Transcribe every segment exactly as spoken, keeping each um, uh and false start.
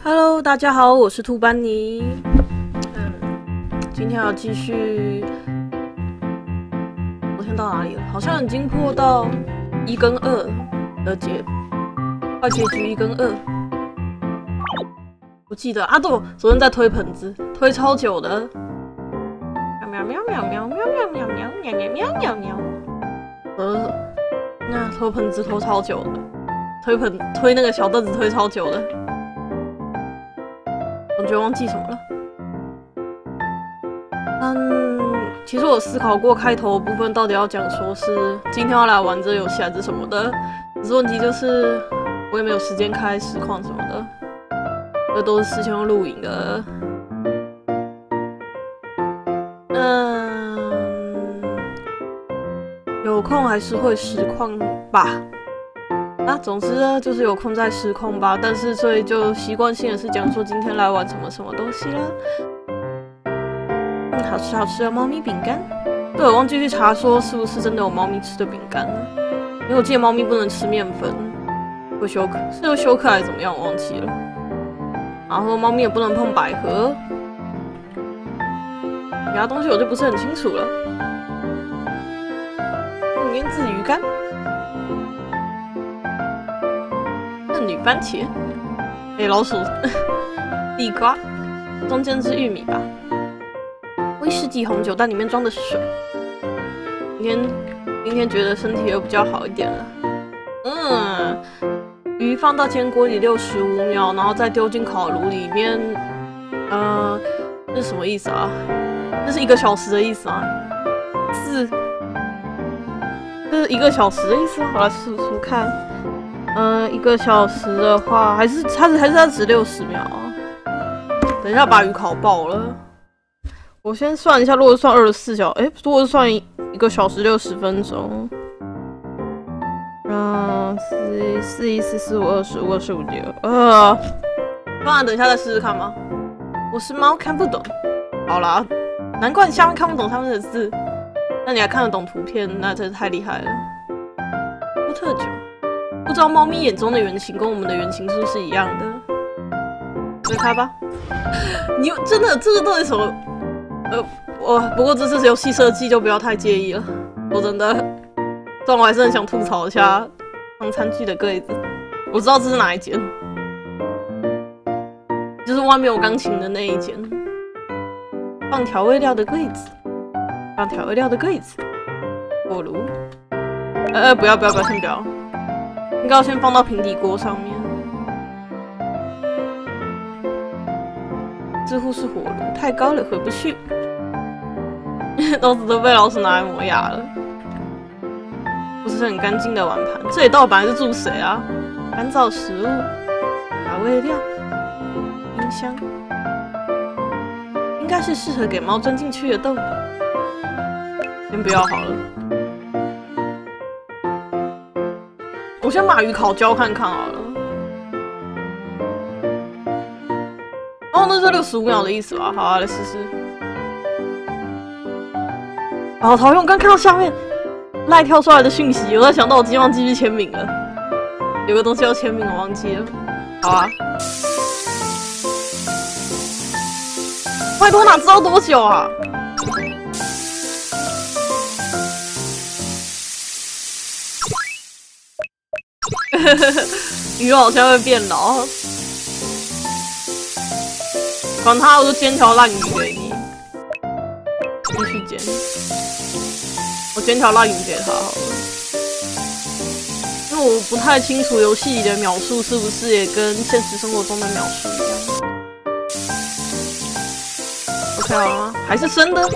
Hello， 大家好，我是兔班尼。嗯，今天要继续，昨天到哪里了？好像已经破到一跟二的结，快结局一跟二。我记得阿豆昨天在推盆子，推超久的。喵喵喵喵喵喵喵喵喵喵喵喵喵喵。呃，那推盆子推超久的，推盆推那个小凳子推超久的。我觉得忘记什么了。嗯，其实我思考过开头的部分到底要讲说是今天要来玩这游戏还是什么的，只是问题就是我也没有时间开实况什么的，这都是事先用录影的。嗯，有空还是会实况吧。啊，总之呢，就是有空再实况吧。但是所以就习惯性的是讲说今天来玩什么什么东西啦。嗯，好吃好吃的猫咪饼干。对，我忘记去查说是不是真的有猫咪吃的饼干了，因为我记得猫咪不能吃面粉，会休克，是会休克还是怎么样，我忘记了。然后猫咪也不能碰百合，其他东西我就不是很清楚了。嗯，腌制鱼干。女番茄，哎、欸，老鼠，地瓜，中间是玉米吧？威士忌红酒，但里面装的是水。今天今天觉得身体又比较好一点了。嗯，鱼放到煎锅里六十五秒，然后再丢进烤炉里面。呃，这是什么意思啊？这是一个小时的意思吗？是，这是一个小时的意思吗？我来数数看。嗯，一个小时的话，还是它是还是它只六十秒啊？等一下把鱼烤爆了。我先算一下，如果算二十四小，哎，如果是算一个小时六十分钟，嗯，四四一四四五二十五二十五六，呃，不然等一下再试试看吗？我是猫，看不懂。好啦，难怪你下面看不懂他们的字，那你还看得懂图片，那真是太厉害了。波特酒。不知道猫咪眼中的原型跟我们的原型是不是一样的？推开吧。你真的这个到底什么？呃，我不过这次游戏设计就不要太介意了。我真的，但我还是很想吐槽一下放餐具的柜子。我知道这是哪一间，就是外面有钢琴的那一间。放调味料的柜子，放调味料的柜子，火炉。呃，不要不要不要，先不要。应该要先放到平底锅上面。这户是火炉，太高了回不去。刀子都被老鼠拿来磨牙了。不是很干净的碗盘，这里到底本来是住谁啊？干燥食物、调味料、冰箱，应该是适合给猫钻进去的洞。先不要好了。我先把鱼烤焦看看好了。哦，那是六十五秒的意思吧？好啊，来试试。好讨厌！我刚看到下面赖跳出来的讯息，我在想到我今天忘记去签名了，有个东西要签名，我忘记了。好啊。拜托，哪知道多久啊？鱼好像会变老，管他，我就煎条烂鱼给你，继续煎。我煎条烂鱼给他好了，因为我不太清楚游戏里的秒数是不是也跟现实生活中的秒数一样。OK 好了吗？还是生的？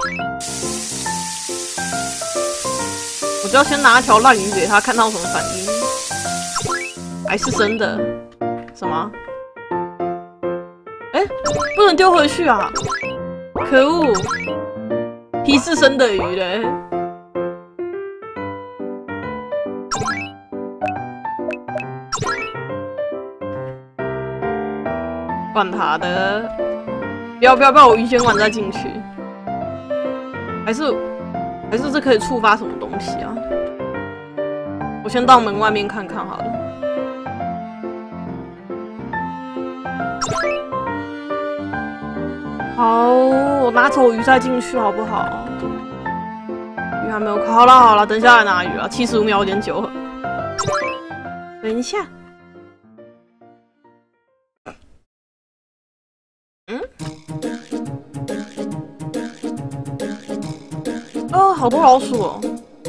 我就要先拿一条烂鱼给他，看他有什么反应。还是生的？什么？哎、欸，不能丢回去啊！可恶！皮是生的鱼嘞。管他的！不要不要不要！我鱼先管再进去。还是还是这可以触发什么东西啊？我先到门外面看看好了。 好，我拿走鱼再进去好不好？鱼还没有烤，好了好了，等一下来拿鱼啊，七十五秒有点久了。等一下，嗯，哦，好多老鼠哦。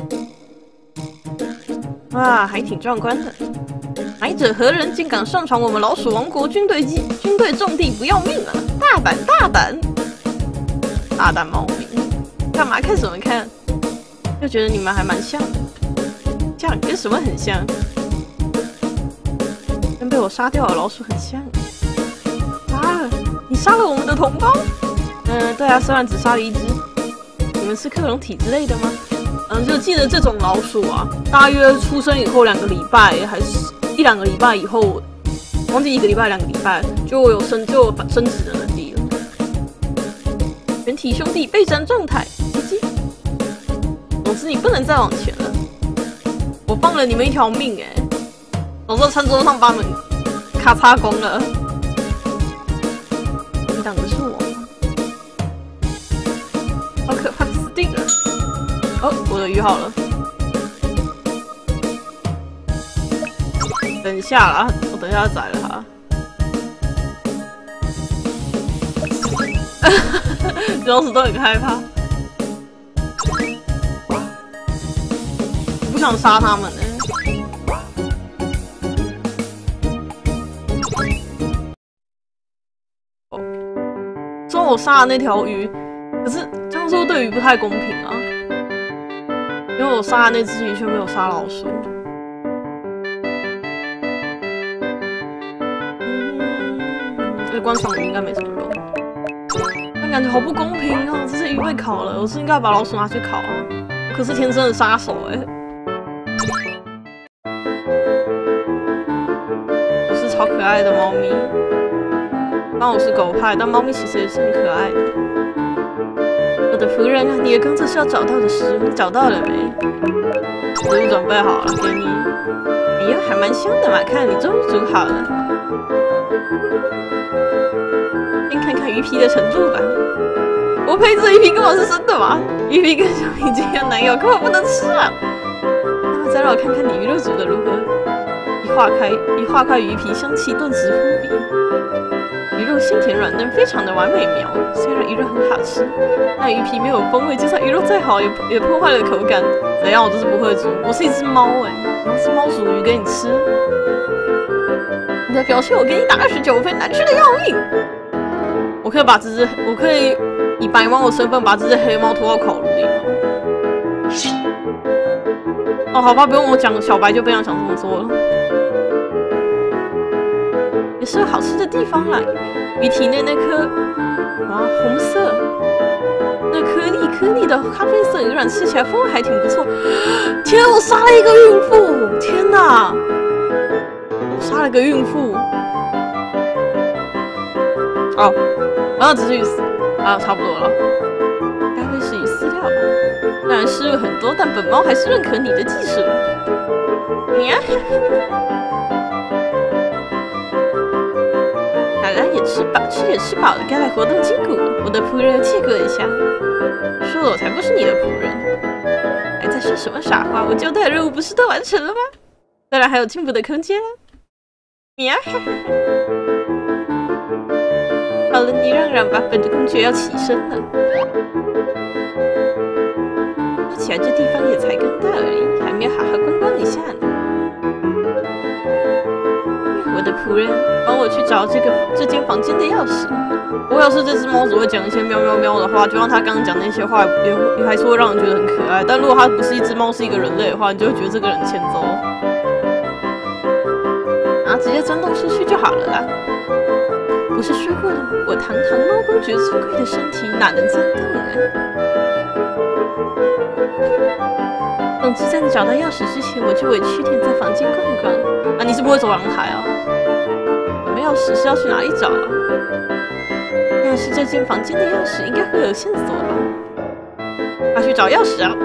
哇，还挺壮观的！来者何人，竟敢上闯我们老鼠王国军队基军队重地，不要命啊！大胆大胆！大胆冒名！干嘛看什么看？就觉得你们还蛮像的，这样跟什么很像？跟被我杀掉的老鼠很像。杀了！你杀了我们的同胞？嗯、呃，对啊，虽然只杀了一只。你们是克隆体之类的吗？ 嗯，就记得这种老鼠啊，大约出生以后两个礼拜，还是一两个礼拜以后，忘记一个礼拜、两个礼拜，就有生就有生殖的能力了。全体兄弟备战状态，叽叽。总之你不能再往前了，我放了你们一条命哎、欸！早知道餐桌上把门咔嚓光了。你挡的是我吗？好可怕，死定了！ 哦，我的鱼好了。等一下啦，我等一下宰了它。老鼠都很害怕。我不想杀它们呢、欸。哦，虽然我杀了那条鱼，可是这样说对鱼不太公平啊。 因为我杀的那只鱼却没有杀老鼠，嗯，这观赏鱼应该没什么用，但感觉好不公平啊！这些鱼被烤了，我是应该把老鼠拿去烤啊，可是天生的杀手哎、欸，我是超可爱的猫咪，虽然我是狗派，但猫咪其实也是很可爱的。 我的仆人啊，你的工作是要找到的食物，你找到了没？食物准备好了，给你。哎呦，还蛮香的嘛，看你终于煮好了。先看看鱼皮的程度吧。我配这鱼皮根本是生的嘛？鱼皮跟小米这样难咬，根本不能吃啊！那么再让我看看你鱼肉煮的如何。一化开，一化开鱼皮，香气顿时扑鼻。 鱼肉鲜甜软嫩，非常的完美描。虽然鱼肉很好吃，但鱼皮没有风味，就算鱼肉再好，也也破坏了口感。怎样？我就是不会煮，我是一只猫哎、欸，我是猫煮鱼给你吃。你的表现我给你打二十九分，难吃的要命。我可以把这只，我可以以白猫的身份把这只黑猫拖到烤炉里吗？哦，好吧，不用我讲，小白就非常想这么做了。 也是有好吃的地方啦，鱼体内那颗啊红色，那颗粒颗粒的咖啡色鱼卵吃起来风味还挺不错。天啊，我杀了一个孕妇！天哪，我杀了个孕妇！哦，然后只是鱼饲啊，差不多了。该会是鱼饲料吧？虽然失误很多，但本猫还是认可你的技术。呀！ 也吃饱，吃也吃饱了，该来活动筋骨了。我的仆人气过一下，说了我才不是你的仆人，还在说什么傻话？我交代的任务不是都完成了吗？当然还有进步的空间啊！喵！好了，你让让吧，本的公爵要起身了。说起来，这地方也才刚到而已，还没有好好观光一下呢。 我的仆人，帮我去找这个这间房间的钥匙。我要是这只猫只会讲一些喵喵喵的话，就像它刚刚讲那些话，也也还是会让人觉得很可爱。但如果它不是一只猫，是一个人类的话，你就会觉得这个人欠揍。然后直接钻洞出去就好了啦。不是说过了吗？我堂堂猫公爵尊贵的身体哪能钻洞啊？总之，在你找到钥匙之前，我就委屈点在房间逛逛。啊，你是不会走阳台啊？有没有钥匙是要去哪里找啊？要是这间房间的钥匙，应该会有线索吧？快去找钥匙啊！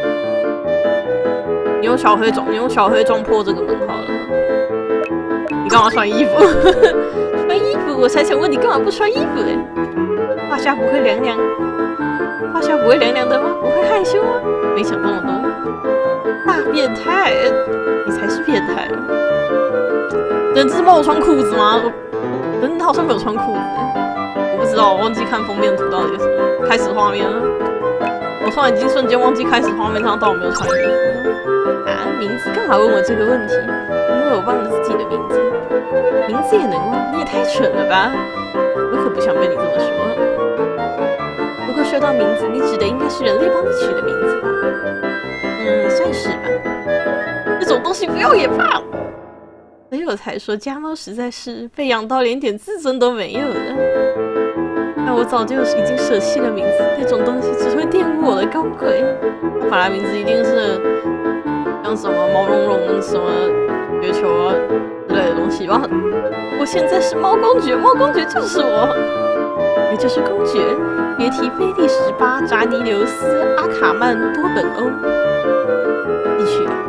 你用小黑撞，你用小黑撞破这个门好了。你干嘛穿衣服？穿衣服，我才想问你干嘛不穿衣服嘞？胯下不会凉凉？胯下不会凉凉的吗？不会害羞吗？没想那么多。大变态，你才是变态。人这是帮我穿裤子吗？我，人他好像没有穿裤子，我不知道，我忘记看封面图到底是什么。开始画面了，我突然已经瞬间忘记开始画面上到底有没有穿衣服了。啊，名字干嘛问我这个问题？因为我忘了自己的名字。名字也能忘？你也太蠢了吧！我可不想被你这么说。不过说到名字，你指的应该是人类帮你取的名字吧？嗯，算是吧。这种东西不要也罢。所以我才说家猫实在是被养到连点自尊都没有了。但我早就已经舍弃了名字，那种东西只会玷污我的高贵。它本来名字一定是像什么毛茸茸、什么月球啊之类的东西吧。我现在是猫公爵，猫公爵就是我，也就是公爵。别提菲利十八、扎尼留斯、阿卡曼、多本欧。继续啊。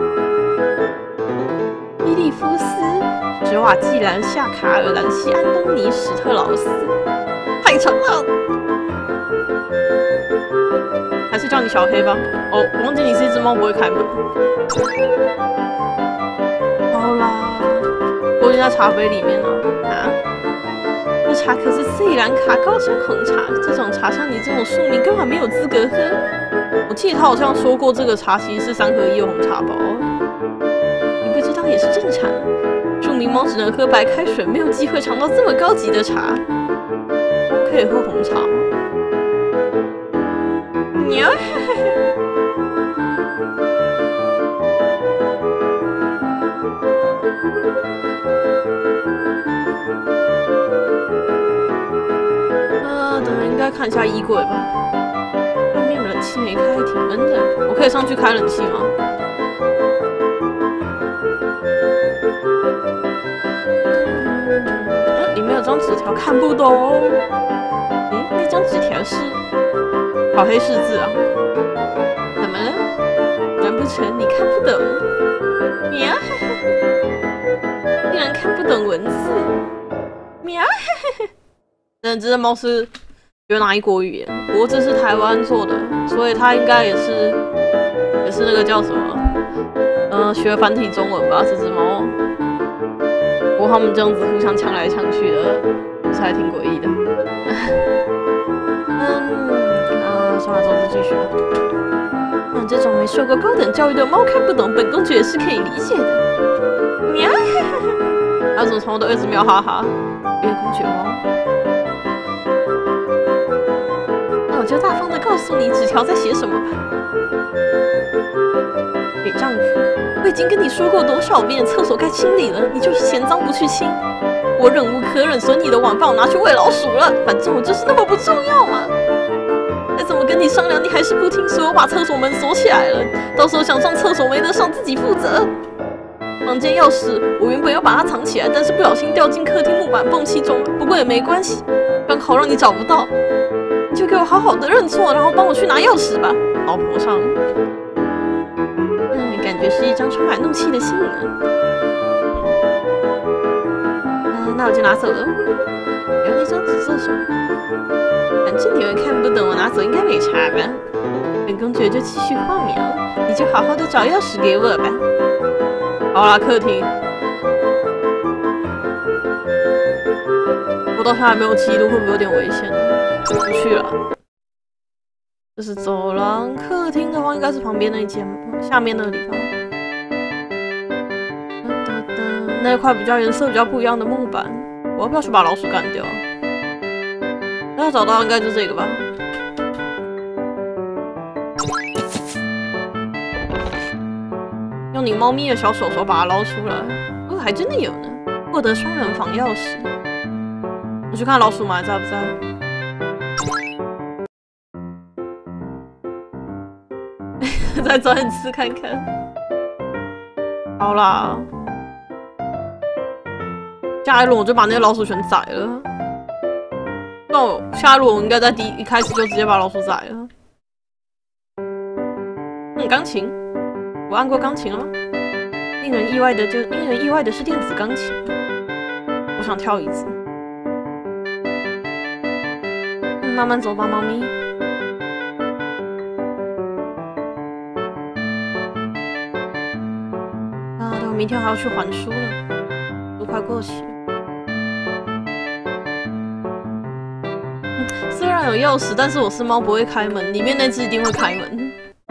伊利夫斯、史瓦季兰、夏卡尔、兰西、安东尼、史特劳斯，太长了，还是叫你小黑吧。哦，我忘记你是一只猫，不会开门。好啦，我已经在茶杯里面了啊。这茶可是斯里兰卡高山红茶，这种茶像你这种庶民根本没有资格喝。我记得他好像说过，这个茶其实是三合一红茶包。不知道也是正常，著名猫只能喝白开水，没有机会尝到这么高级的茶。可以喝红茶吗？喵！呃，等下应该看一下衣柜吧。外面冷气没开，挺闷的。我可以上去开冷气吗？里面有张纸条，看不懂。嗯，那张纸条是好黑识字啊？怎么了？难不成你看不懂？喵！竟然看不懂文字？喵！但这只猫是有哪一国语言？不过这是台湾做的，所以它应该也是也是那个叫什么？嗯、呃，学繁体中文吧，这只猫。不过他们这样子互相呛来呛去的，是还挺诡异的。嗯，啊，算了，总之继续吧。像这种没受过高等教育的猫看不懂，本公爵也是可以理解的。喵！还有怎么从头到尾一直喵哈哈？因为公爵猫。那我就大方的告诉你，纸条在写什么吧。给丈夫。我已经跟你说过多少遍，厕所该清理了，你就是嫌脏不去清。我忍无可忍，所以你的晚饭我拿去喂老鼠了。反正我就是那么不重要嘛。再怎么跟你商量，你还是不听，所以我把厕所门锁起来了。到时候想上厕所没得上，自己负责。房间钥匙我原本要把它藏起来，但是不小心掉进客厅木板泵气中，不过也没关系，刚好让你找不到。你就给我好好的认错，然后帮我去拿钥匙吧，老婆上。感觉是一张充满怒气的信呢。嗯，那我就拿走了。然后那张纸做什么？反正你们看不懂，我拿走应该没差吧？本公爵就继续画描，你就好好的找钥匙给我吧。好啦，客厅。我到现在还没有记录，会不会有点危险？不去了。这是走廊，客厅的话应该是旁边那一间，下面那个地方。那一块比较颜色比较不一样的木板，我要不要去把老鼠干掉？那找到应该就这个吧。用你猫咪的小手手把它捞出来，哦，还真的有呢！获得双人房钥匙。我去看老鼠们还在不在？再转一次看看。好啦，下一轮我就把那个老鼠全宰了。那我下一轮我应该在第一一开始就直接把老鼠宰了。嗯，钢琴，我按过钢琴了吗？令人意外的就令人意外的是电子钢琴。 想跳椅子。嗯、慢慢走吧，猫咪。啊，对，我明天还要去还书呢，都快过期了。嗯，虽然有钥匙，但是我是猫，不会开门。里面那只一定会开门。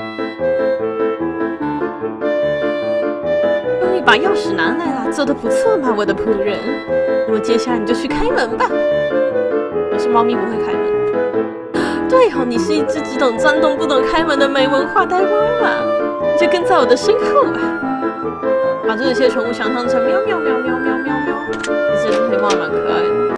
终于把钥匙拿来了，做得不错嘛，我的仆人。那么接下来你就去开门吧。我是猫咪，不会开门。对哦，你是一只只懂钻洞不懂开门的没文化呆猫嘛，你就跟在我的身后吧。把这些宠物想象成喵喵喵喵喵喵喵，其实这黑猫还蛮可爱的。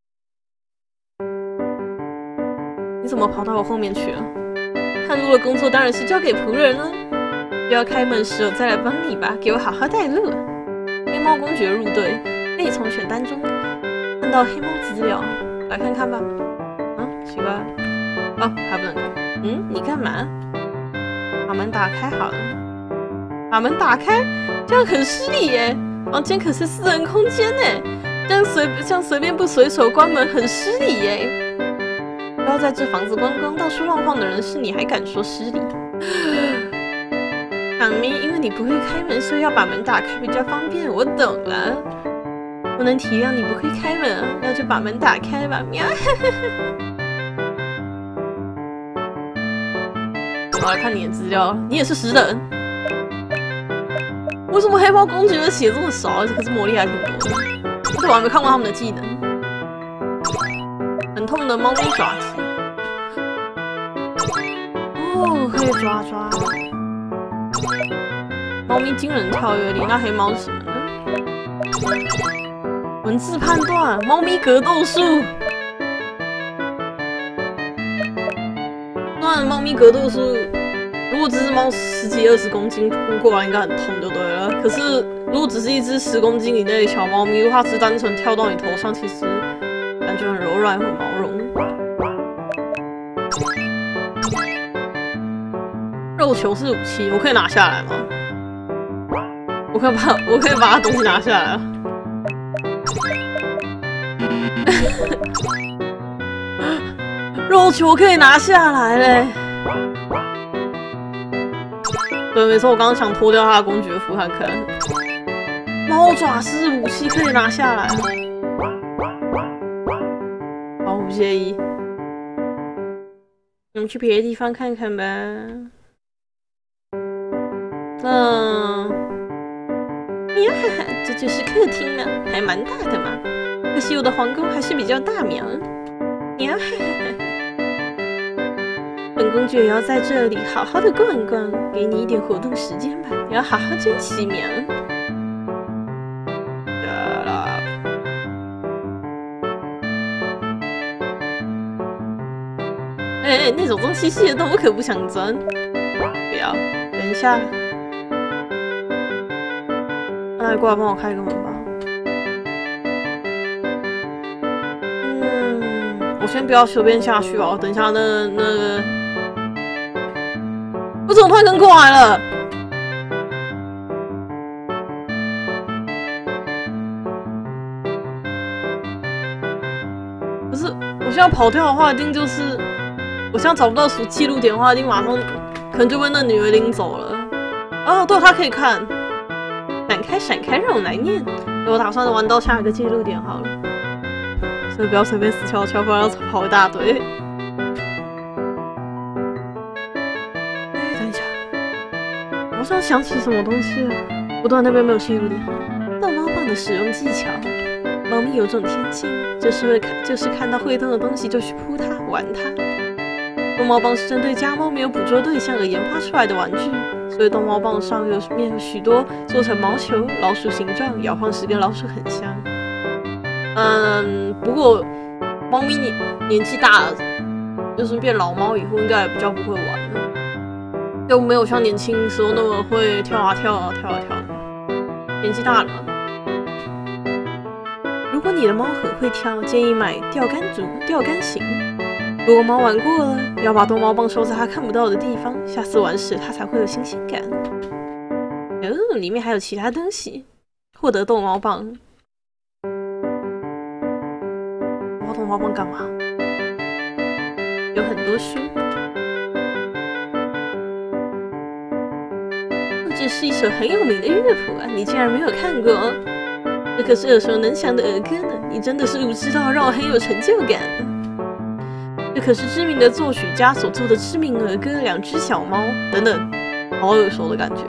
你怎么跑到我后面去了？看路的工作当然是交给仆人了。不要开门时我再来帮你吧，给我好好带路。黑猫公爵入队，可以从选单中看到黑猫资料，来看看吧。啊，奇怪，哦，还不能看。嗯，你干嘛？把门打开好了。把门打开，这样很失礼耶。房间可是私人空间呢，这样随这样随便不随手关门很失礼耶。不要在这房子观光，到处乱晃的人是你，还敢说失礼？唐咪，因为你不会开门，所以要把门打开比较方便。我懂了，我能体谅你不会开门啊，那就把门打开吧。喵！我来看你的资料，你也是食人。为什么黑猫公爵的血这么少啊？可是魔力还挺多的。而且我还没看过他们的技能。很痛的猫咪爪子。哦，可以抓抓。猫咪惊人跳跃力，那黑猫是什么呢？文字判断，猫咪格斗术。那猫咪格斗术，如果这只猫十几二十公斤扑过来，应该很痛就对了。可是如果只是一只十公斤以内的小猫咪，如果它只是单纯跳到你头上，其实感觉很柔软，很毛绒。肉球是武器，我可以拿下来吗？我可以把我可以把它东西拿下来。肉球可以拿下来嘞。对，没错，我刚刚想脱掉他的公爵服看看。猫爪是武器，可以拿下来。好，我不介意。我们去别的地方看看吧。嗯，呀，这就是客厅呢，还蛮大的嘛。可惜我的皇宫还是比较大苗。呀，本公爵也要在这里好好的逛一逛，给你一点活动时间吧，你要好好珍惜苗。哎，那种东西细的洞我可不想钻。不要，等一下。那你过来帮我开一个门吧。嗯，我先不要随便下去吧，我等一下那那个，我怎么突然跟过来了？不是，我现在跑掉的话，一定就是我现在找不到数记录点的话，一定马上可能就被那女的拎走了。哦，对，她可以看。闪开，闪开，让我来念。我打算玩到下一个记录点好了，所以不要随便死翘翘，不然要跑一大堆。等一下，我好像想起什么东西了。不对，那边没有记录点。逗猫棒的使用技巧，猫咪有种天性，就是会看，就是看到会动的东西就去扑它、玩它。逗猫棒是针对家猫没有捕捉对象而研发出来的玩具。所以逗猫棒上有面有许多做成毛球、老鼠形状，摇晃时跟老鼠很像。嗯，不过猫咪年年纪大了，就是变老猫以后，应该也比较不会玩了，就没有像年轻时候那么会跳啊跳啊跳啊跳的。年纪大了，如果你的猫很会跳，建议买钓竿组、钓竿型。如果猫玩过了，要把逗猫棒收在它看不到的地方，下次玩时它才会有新鲜感。哦，里面还有其他东西。获得逗猫棒。 童画帮干嘛？有很多书，这是一首很有名的乐谱啊！你竟然没有看过？这可是耳熟能详的儿歌呢！你真的是无知到让我很有成就感。这可是知名的作曲家所做的知名儿歌《两只小猫》等等，好耳熟的感觉。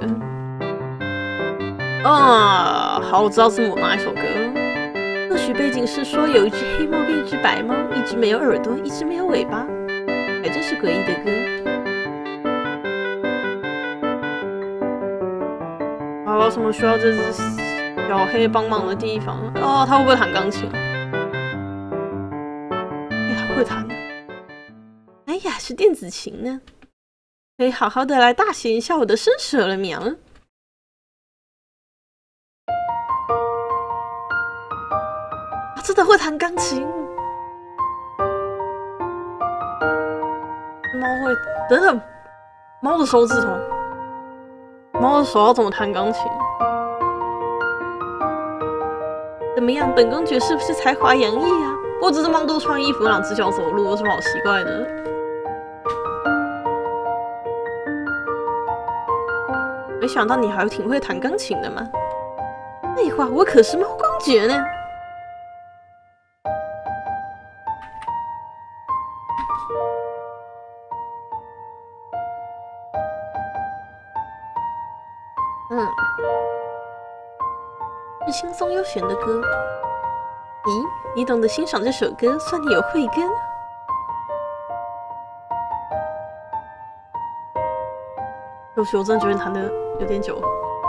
啊，好，我知道是哪一首歌了。歌曲背景是说有一只黑猫跟一只白猫，一只没有耳朵，一只没有尾巴，还真是诡异的歌。好，有什么需要这只小黑帮忙的地方？哦，他会不会弹钢琴？哎，他会弹。哎呀，是电子琴呢，可以好好的来大显一下我的身手了苗。啊，真的会弹钢琴。猫会，等等，猫的手指头，猫的手要怎么弹钢琴？怎么样，本公爵是不是才华洋溢啊？不过这只猫都穿衣服，两只脚走路，有什么好奇怪的？没想到你还挺会弹钢琴的嘛！废话，我可是猫公爵呢。嗯，是轻松悠闲的歌。咦，你懂得欣赏这首歌，算你有慧根。或许我真的觉得弹的有点久。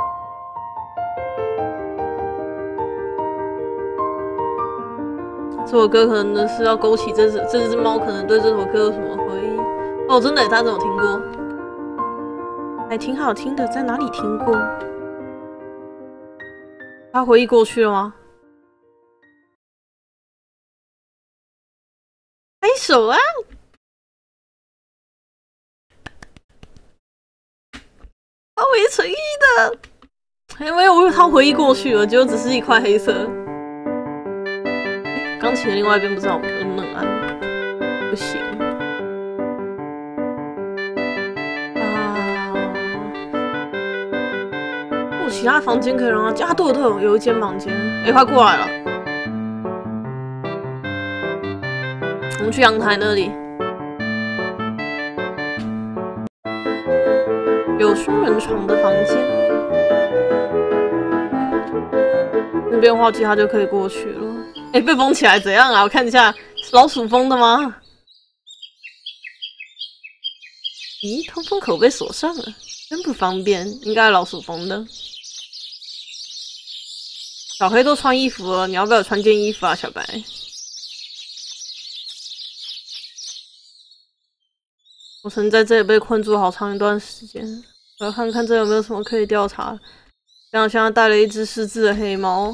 这首歌可能是要勾起这只这只猫可能对这首歌有什么回忆。哦，真的，大家都有听过，还挺好听的，在哪里听过？他回忆过去了吗？拍手啊！他没诚意的，因为我以为他回忆过去了，结果只是一块黑色。钢琴的另外一边不知道能不能按，不行。啊，我其他房间可以让他加。啊，对对，有一间房间，哎，快过来了。我们去阳台那里，有双人床的房间，那边滑梯它就可以过去了。哎，被封起来怎样啊？我看一下，是老鼠封的吗？咦，通风口被锁上了，真不方便，应该是老鼠封的。小黑都穿衣服了，你要不要穿件衣服啊，小白？我曾在这里被困住好长一段时间，我要看看这有没有什么可以调查。像我现在带了一只失智的黑猫，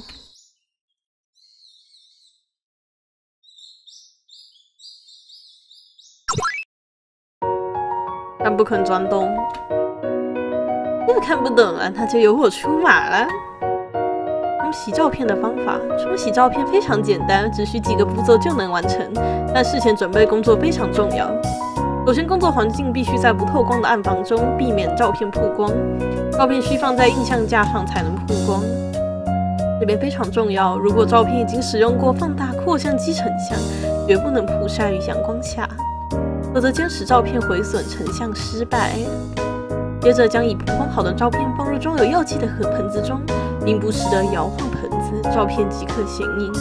但不肯钻洞，又看不懂了，那就由我出马了。冲洗照片的方法，冲洗照片非常简单，只需几个步骤就能完成，但事前准备工作非常重要。首先，工作环境必须在不透光的暗房中，避免照片曝光。照片需放在映像架上才能曝光。这边非常重要，如果照片已经使用过放大扩香机成像，绝不能曝晒于阳光下，否则将使照片毁损成像失败。接着，将已曝光好的照片放入装有药剂的盒盆子中，并不时地摇晃盆子，照片即可显影。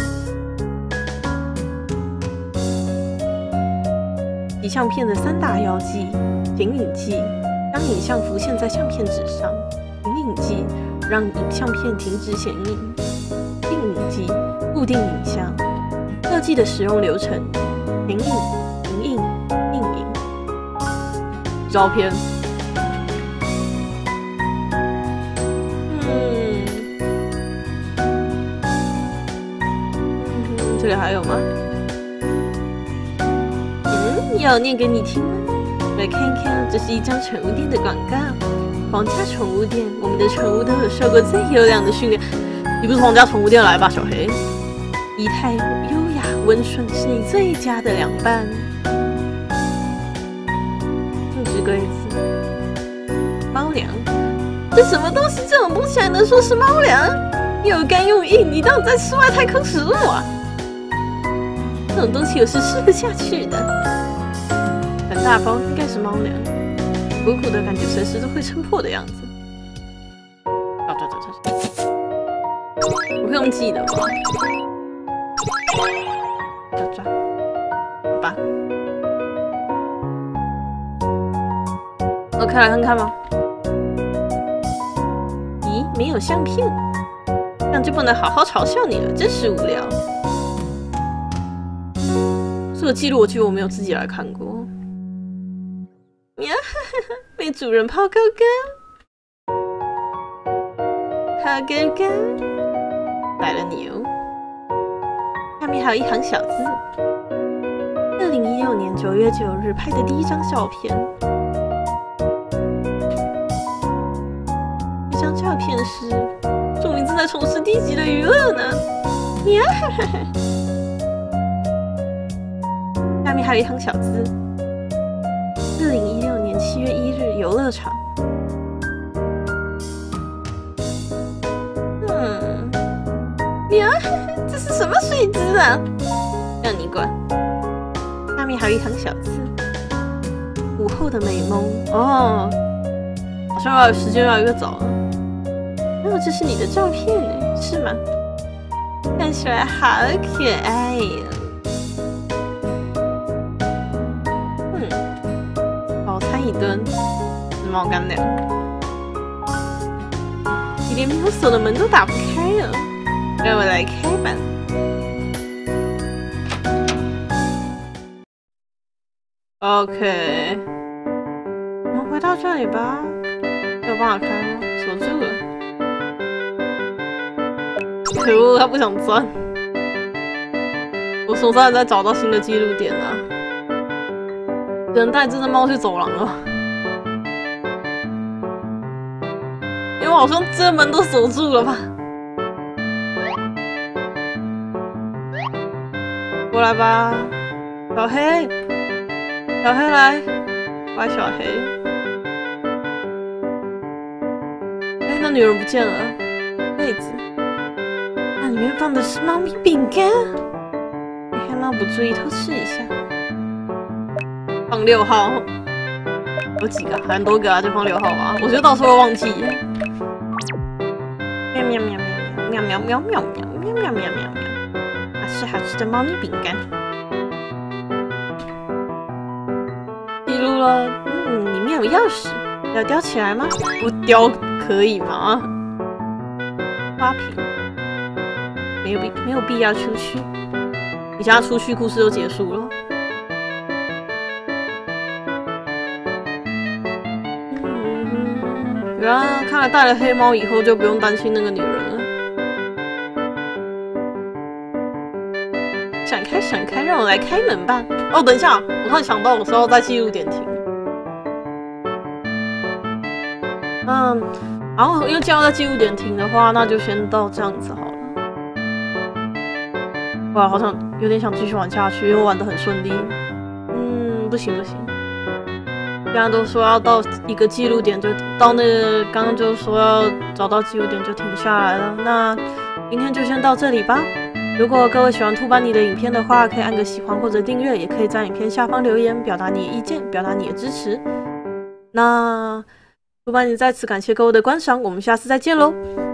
洗相片的三大药剂：显影剂将影像浮现在相片纸上；隐影剂让影像片停止显影；定影剂固定影像。药剂的使用流程：显影、隐影、定影。照片。嗯，这里还有吗？要念给你听吗？来看看，这是一张宠物店的广告。皇家宠物店，我们的宠物都有受过最优良的训练。你不是皇家宠物店来吧，小黑？仪态优雅温顺是你最佳的凉拌。禁止规则。猫粮，这什么东西？这种东西还能说是猫粮？又干又硬，你当你在吃外太空食物啊？这种东西我是吃不下去的。很大包，应该是猫粮，苦苦的感觉，随时都会撑破的样子。抓抓抓抓！我会用记的吗？抓抓，好吧。OK， 来看看吧。咦，没有相片，这样就不能好好嘲笑你了，真是无聊。这个记录我记得我没有自己来看过。呀，被主人抛高高，抛高高，来了你哦。下面还有一行小字：二零一六年九月九日拍的第一张照片。这张照片是著名正在从事低级的娱乐呢。呀，下面还有一行小字：二零一六年七月一日游乐场。嗯，呀，这是什么水质啊？让你管。下面还有一行小字：午后的美梦。哦，好像时间越来越早了。哦，这是你的照片哎，是吗？看起来好可爱呀。一顿吃猫干粮，你连没有锁的门都打不开了，让我来开吧。OK， 我们回到这里吧。有办法开吗？锁住了。可恶，他不想钻。我手上还在找到新的记录点啊。只能带这只猫去走廊了，因为好像这门都锁住了吧？过来吧，小黑，小黑来，乖小黑。哎，那女人不见了，位置，那里面放的是猫咪饼干。你看猫不注意偷吃一下。放六号，有几个？很多个啊，就放六号吧。我觉得到时候会忘记。喵喵喵喵喵喵喵喵喵喵喵喵喵喵，好吃好吃的猫咪饼干。记录了，嗯，里面有钥匙，要叼起来吗？不叼可以吗？花瓶，没有必没有必要出去，你现在出去，故事就结束了。原来看来带了黑猫以后就不用担心那个女人了。闪开闪开，让我来开门吧。哦，等一下，我突然想到，我是要在记录点停。嗯，然后因为既然在记录点停的话，那就先到这样子好了。哇，好像有点想继续玩下去，因为玩得很顺利。嗯，不行不行。刚刚都说要到一个记录点，就到那个刚刚就说要找到记录点就停下来了。那今天就先到这里吧。如果各位喜欢兔班尼的影片的话，可以按个喜欢或者订阅，也可以在影片下方留言表达你的意见，表达你的支持。那兔班尼在此感谢各位的观赏，我们下次再见喽。